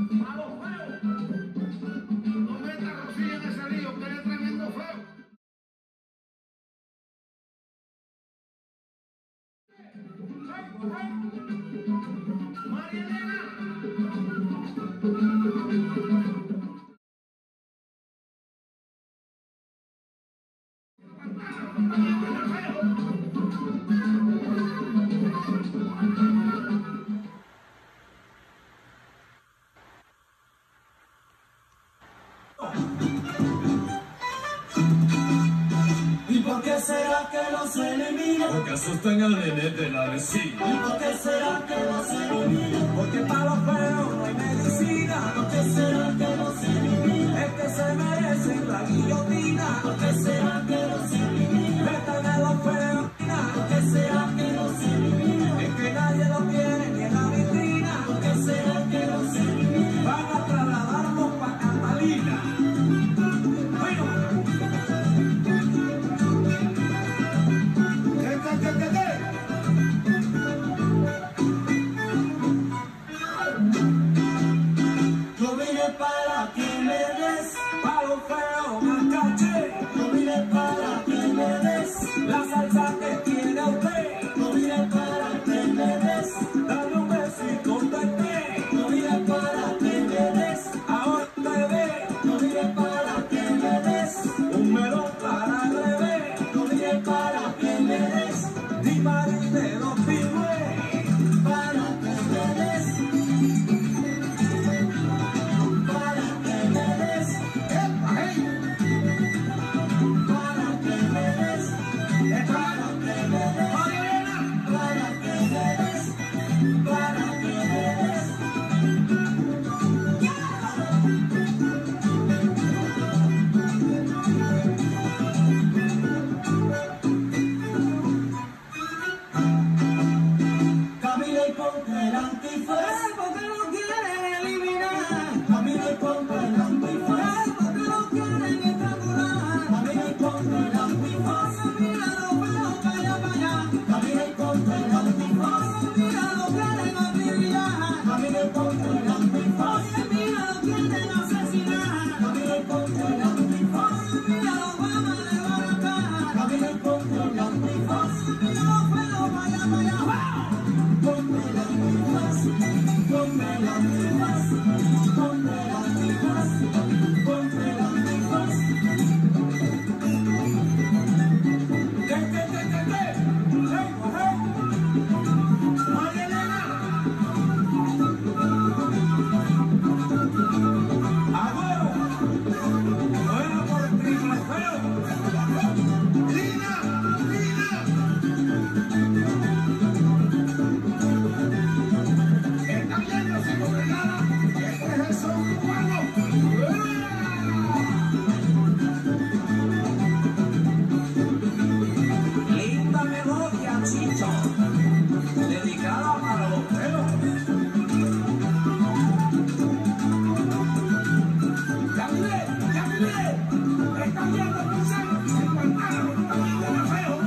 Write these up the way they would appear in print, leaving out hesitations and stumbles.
Malo feo. No meta a Rosilla en ese lío, que eres tremendo feo. María Elena. ¿Y por qué será que los elimina? Porque asustan al nene de la vecina. ¿Y por qué será que los elimina? Porque para los feos no hay medicina. ¿Por qué será que los elimina? Es que se merecen la guillotina. ¿Por qué será que los elimina? Metan a los feos. ¿Por qué será que los elimina? Es que nadie los tiene ni en la vitrina. ¿Por qué será que los elimina? Van a trasladarlos para Catalina. Yo vine para que me des palo feo, macache. Yo vine para que me des la salsa que tiene usted. Yo vine para que me des dale un besito usted. Yo vine para que me des ahora te ve. Yo vine para que me des un melón para el revés. Yo vine para que me des ni marine los pingües. Para que me des. Camila y ponte el antifaz, porque lo quieren eliminar. Camila y ponte el antifaz, porque lo quieren estrangular. Camila y ponte el antifaz, mira lo veo para allá. Camila y ponte el antifaz, mira lo quieren acribillar. Camila y ponte el antifaz, mira lo quieren asesinar. Camila y ponte el antifaz, mira lo van a desbaratar. Camila y ponte el antifaz, mira lo veo para allá. Ponme el antifaz, ponme el antifaz, ponme el antifaz, ponme el antifaz. María Elena. ¡Abuelo! ¡No era por el triple feo! Lina. Está viendo sin congregada. Este es el son cubano. Linda melodía, Chicho, dedicada para los feos. ¡Ya miré! ¡Está viendo el consejo! ¡Se cuentaron también de la feo!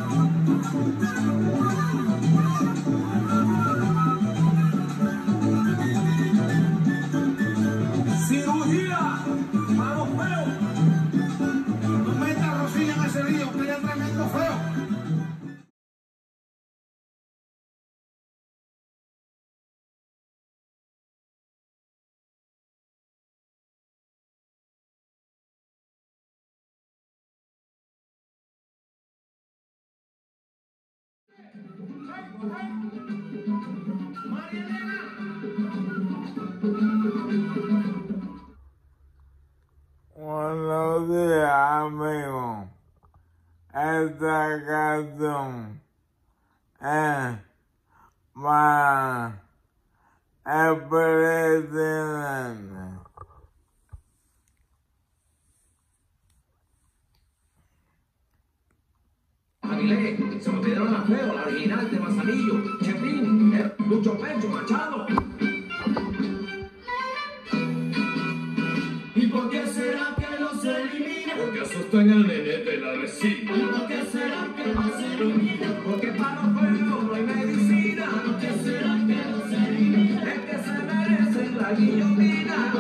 ¡Cirugía! ¡Malo feo! No meta a Rosilla en ese lío, que eres tremendo feo. María Elena. Buenos días, amigos. Esta canción es para el presidente. Aguilé, se me pidieron la feo, la original de Manzanillo, Chepín, Lucho Pecho, Machado. ¿Y por qué será que los elimina? Porque asustan al nene de la vecina. ¿Y por qué será que los elimina? Porque para los feos no hay medicina. ¿Por qué será que los elimina? Es que se merecen la guillotina.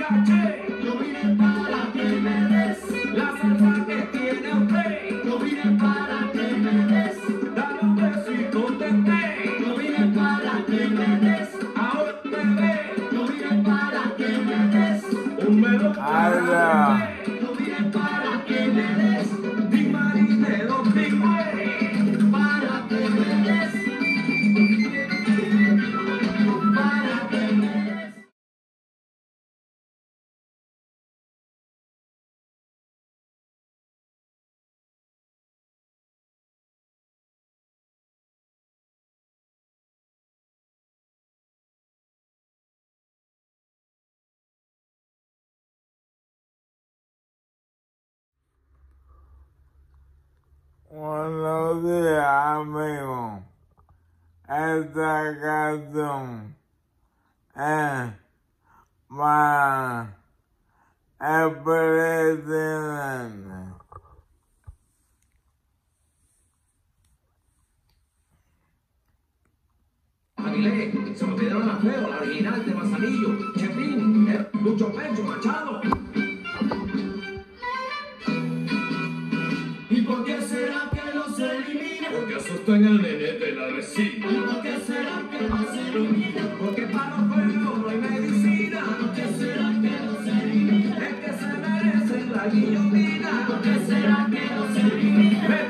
caché. Yo vine para que me des La salsa que tiene usted. yo vine para que me des Dale un besito de té. yo vine para que me des Ahora te ve yo vine para que me des un melón. Ala. yo vine para que me des Di marinero, dime. para que me des para que me des. Buenos días, amigo. Esta canción es para el presidente. Aguilé, se me olvidaron la feo, la original de Manzanillo, Chepín, Lucho Pecho, Machado. ¿Y por qué será que los elimina? Porque asustan al nene de la vecina. ¿Y por qué será que los elimina? Porque para los feos no hay medicina. ¿Por qué será que los elimina? Es que se merecen la guillotina. ¿Por qué será que los elimina? Me